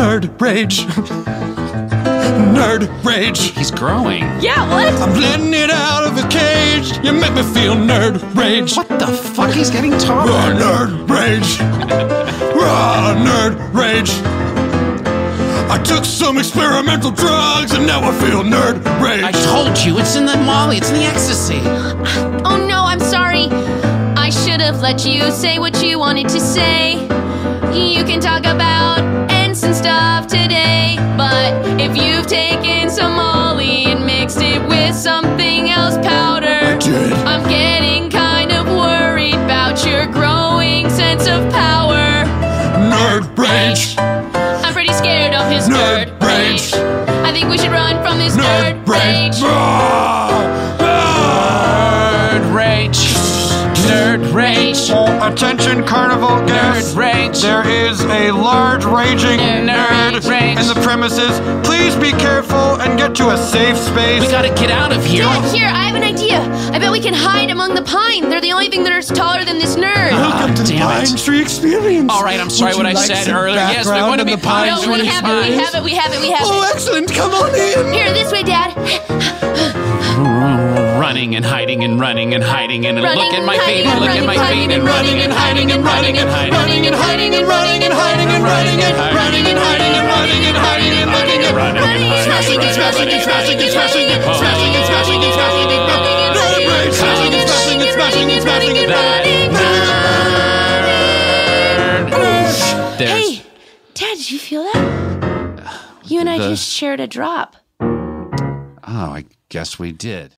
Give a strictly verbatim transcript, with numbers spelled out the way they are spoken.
nerd rage. Nerd rage. He's growing. Yeah, what? I'm letting it out of a cage. You make me feel nerd rage. What the fuck? He's getting Ah, taller. nerd rage. Ah, nerd rage. I took some experimental drugs and now I feel nerd rage. I told you, it's in the molly, it's in the ecstasy. Oh no, I'm sorry. I should have let you say what you wanted to say. You can talk about ends and stuff today, but if you've taken some molly and mixed it with something else powder, I did. I'm getting kind of worried about your growing sense of power. Nerd rage. I'm pretty scared of his Nerd nerd, rage. rage. I think we should run from this Nerd nerd, rage. rage. Ah, ah. Nerd rage. Nerd rage. Attention, carnival guests. Nerd rage. There is a large raging Nerd nerd rage. in the premises. Please be careful and get to a safe space. We gotta get out of here. Dad, here, I have an idea. I bet we can hide among the pine. They're the only thing that are taller than this nerd. Welcome to the damn it. Pine Tree Experience. All right, I'm sorry Would what you I like said some earlier. Yes, we background want to on be the Pine No, Tree we have it, we have it, we have it, we have Oh, it. excellent! Come on in. Here, this way, Dad. Running and hiding and running and hiding and Running look at and my feet, hiding and look at my running feet and running and hiding and running and running and hiding and running and hiding and running and running and hiding and running and hiding and looking at running and smashing and smashing and smashing and smashing and smashing and smashing and smashing and nerd rage, smashing and smashing and smashing and smashing and nerd. There's Hey, Dad, did you feel that? You and I The- just shared a drop. Oh, I guess we did.